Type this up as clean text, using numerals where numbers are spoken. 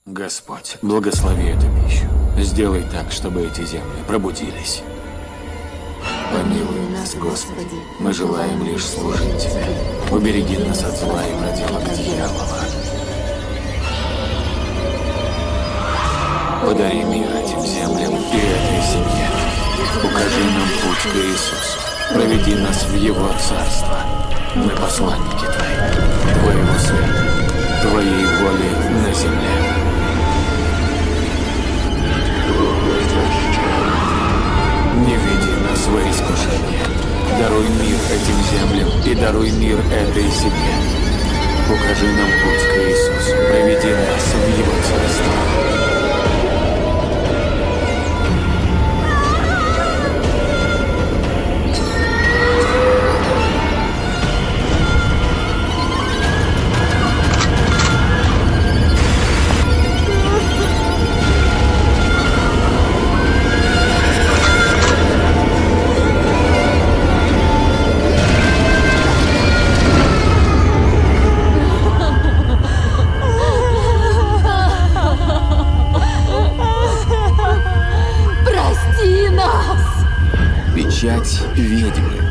Господь, благослови эту пищу. Сделай так, чтобы эти земли пробудились. Помилуй нас, Господи, мы желаем лишь служить Тебе. Убереги нас от зла и проделок дьявола. Подари мир этим землям и этой семье. Укажи нам путь к Иисусу. Проведи нас в Его Царство. Мы посланники Твои, Твоего света, Твоей воли на земле. Не веди нас во искушение. Даруй мир этим землям и даруй мир этой семье. Укажи нам путь к Иисусу. Проведи нас в Его Царство. Печать ведьмы.